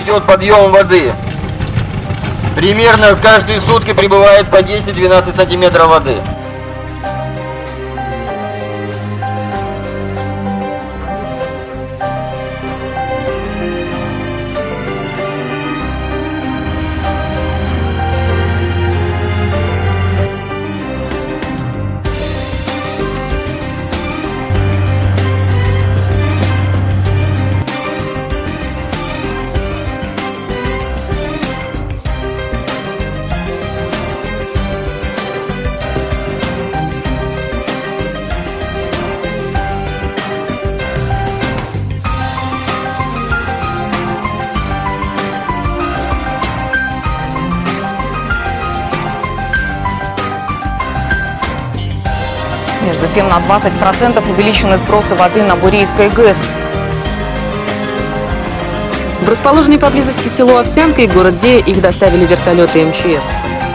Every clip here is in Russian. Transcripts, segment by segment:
идет подъем воды. Примерно каждые сутки прибывает по 10-12 сантиметров воды. Между тем, на 20% увеличены сбросы воды на Бурейской ГЭС. В расположении поблизости село Овсянка и город Зея их доставили вертолеты МЧС.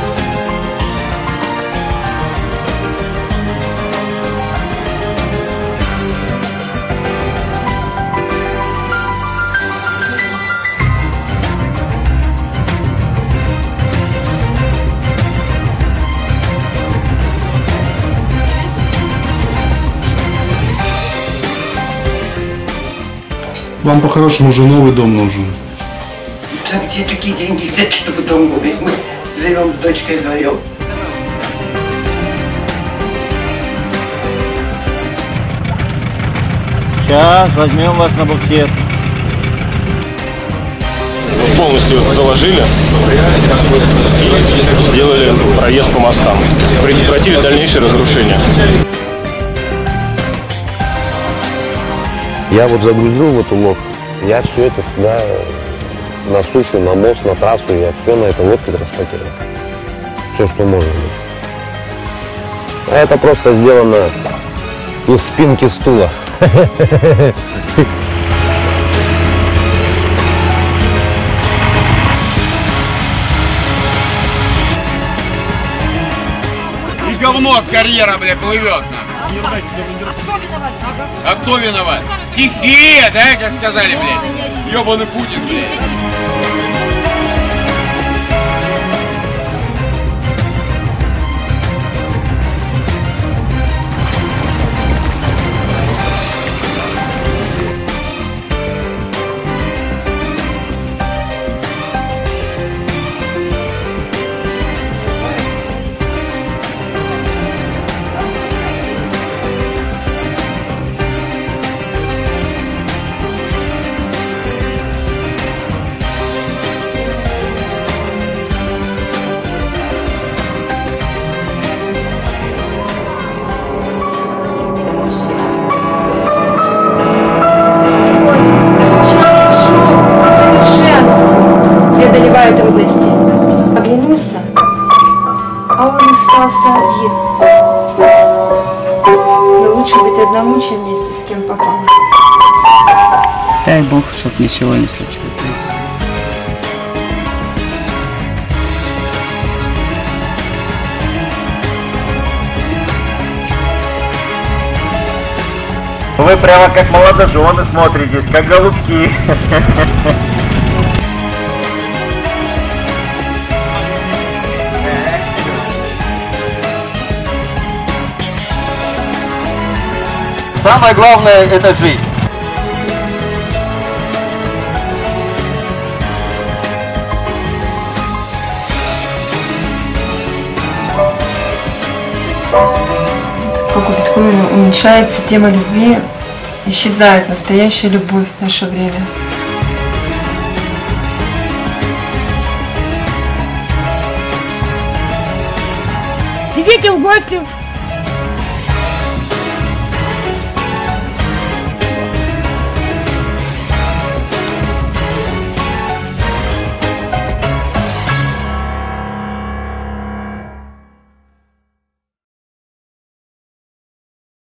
Вам по-хорошему уже новый дом нужен. Да где такие деньги взять, чтобы дом купить? Мы живем с дочкой вдвоем. Сейчас возьмем вас на буксир. Полностью заложили и сделали проезд по мостам. Предотвратили дальнейшее разрушение. Я вот загрузил в эту лодку, я все это туда, на сушу, на мост, на трассу, я все на этой лодке транспортировал. Все, что можно было. А это просто сделано из спинки стула. И говно с карьера, бля, плывет. А кто виноват? Стихия, да, как сказали, блядь? Ёбаный Путин, блядь. трудности. Оглянулся, а он остался один. Но лучше быть одному, чем вместе с кем попало. Дай Бог, чтоб ничего не случилось. Вы прямо как молодожены смотритесь, как голубки. Самое главное — это жизнь. Как у Бетховена уменьшается тема любви, исчезает настоящая любовь в наше время. Идите в гости